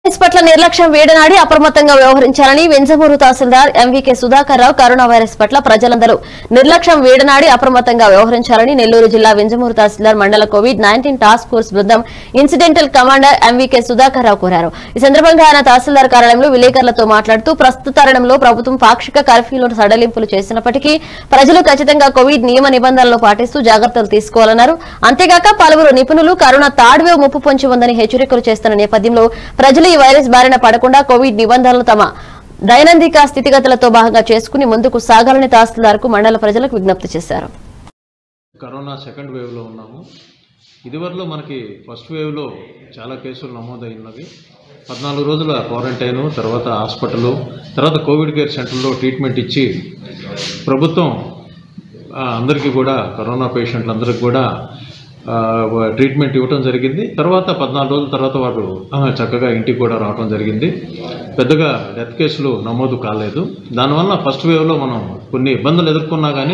పట్ల నిర్లక్ష్యం వేడనాడి అప్రమత్తంగా వ్యవహరించాలని వెంజమూరు తహసీల్దార్ MVK Sudhakar Rao corona virus పట్ల ప్రజలందరూ నిర్లక్ష్యం వేడనాడి అప్రమత్తంగా వ్యవహరించాలని నెల్లూరు జిల్లా వెంజమూరు తహసీల్దార్ మండల కోవిడ్-19 టాస్క్ ఫోర్స్ బృందం incidental commander MVK Sudhakar Rao కోరారు. ఈ సందర్భంగా ఆయన తహసీల్దార్ కార్యాలయంలో విలేకరులతో మాట్లాడుతూ ప్రస్తుత తరుణంలో ప్రభుత్వం పాక్షిక కర్ఫ్యూలో సడలింపులు చేసినప్పటికీ ప్రజలు ఖచ్చితంగా కోవిడ్ నియమ నిబంధనలు పాటిస్తూ జాగ్రత్తలు తీసుకోవాలన్నారు. అంతేగాక పలువురు నిపుణులు కరోనా థర్డ్ వేవ్ ముప్పు పొంచి ఉందని హెచ్చరికలు చేస్తున్న నేపథ్యంలో ప్రజలు ఈ వైరస్ బారిన పడకుండా కోవిడ్ నిబంధనలు తమ దైనందిక స్థితిగతులతో భాగంగా చేసుకుని ముందుకు సాగాలని తహసీల్దార్కు మండల ప్రజలకు విజ్ఞప్తి చేశారు. కరోనా సెకండ్ వేవ్లో ఉన్నాము. ఇదివరలో మనకి ఫస్ట్ వేవ్లో చాలా కేసులు నమోదైనవి. 14 రోజుల క్వారంటైను, తర్వాత హాస్పిటల్, తర్వాత కోవిడ్ కేర్ సెంటర్లో ట్రీట్మెంట్ ఇచ్చి ప్రభుత్వం అందరికీ కూడా కరోనా పేషెంట్లందరికీ కూడా ట్రీట్మెంట్ ఇవ్వడం జరిగింది. తర్వాత 14 రోజుల తర్వాత వారు చక్కగా ఇంటికి కూడా రావడం జరిగింది. పెద్దగా డెత్ కేసులు నమోదు కాలేదు. దానివల్ల ఫస్ట్ వేవ్లో మనం కొన్ని ఇబ్బందులు ఎదుర్కొన్నా కానీ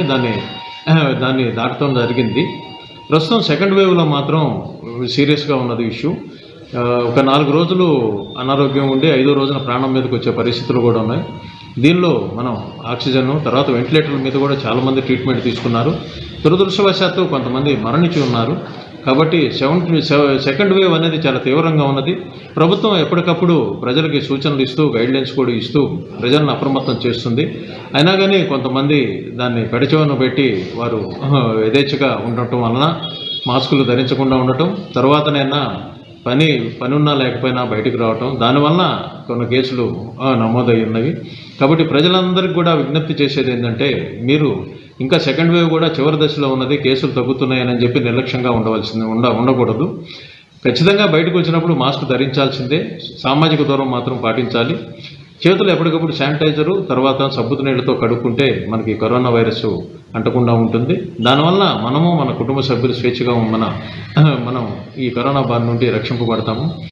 దాన్ని దాటడం జరిగింది. ప్రస్తుతం సెకండ్ వేవ్లో మాత్రం సీరియస్గా ఉన్నది ఇష్యూ. ఒక 4 రోజులు అనారోగ్యం ఉండి 5వ రోజున ప్రాణం మీదకి వచ్చే పరిస్థితులు కూడా ఉన్నాయి. దీనిలో మనం ఆక్సిజన్, తర్వాత వెంటిలేటర్ల మీద కూడా చాలామంది ట్రీట్మెంట్ తీసుకున్నారు. దురదృష్టవశాత్తు కొంతమంది మరణించి ఉన్నారు. కాబట్టి సెకండ్ వేవ్ అనేది చాలా తీవ్రంగా ఉన్నది. ప్రభుత్వం ఎప్పటికప్పుడు ప్రజలకి సూచనలు ఇస్తూ, గైడ్లైన్స్ కూడా ఇస్తూ ప్రజలను అప్రమత్తం చేస్తుంది. అయినా కానీ కొంతమంది దాన్ని పెడచెవిన పెట్టి వారు యథేచ్ఛగా ఉండటం వలన మాస్కులు ధరించకుండా ఉండటం, తర్వాతనైనా పని ఉన్నా లేకపోయినా బయటకు రావటం, దానివల్ల కొన్ని కేసులు నమోదై ఉన్నవి. కాబట్టి ప్రజలందరికీ కూడా విజ్ఞప్తి చేసేది ఏంటంటే, మీరు ఇంకా సెకండ్ వేవ్ కూడా చివరి దశలో ఉన్నది, కేసులు తగ్గుతున్నాయని చెప్పి నిర్లక్ష్యంగా ఉండకూడదు. ఖచ్చితంగా బయటకు వచ్చినప్పుడు మాస్క్ ధరించాల్సిందే. సామాజిక దూరం మాత్రం పాటించాలి. చేతులు ఎప్పటికప్పుడు శానిటైజరు, తర్వాత సబ్బుతో నీళ్లతో కడుక్కుంటే మనకి కరోనా వైరస్ అంటకుండా ఉంటుంది. దానివల్ల మనము మన కుటుంబ సభ్యులు స్వేచ్ఛగా మనం ఈ కరోనా బారి నుండి రక్షింపబడతాము.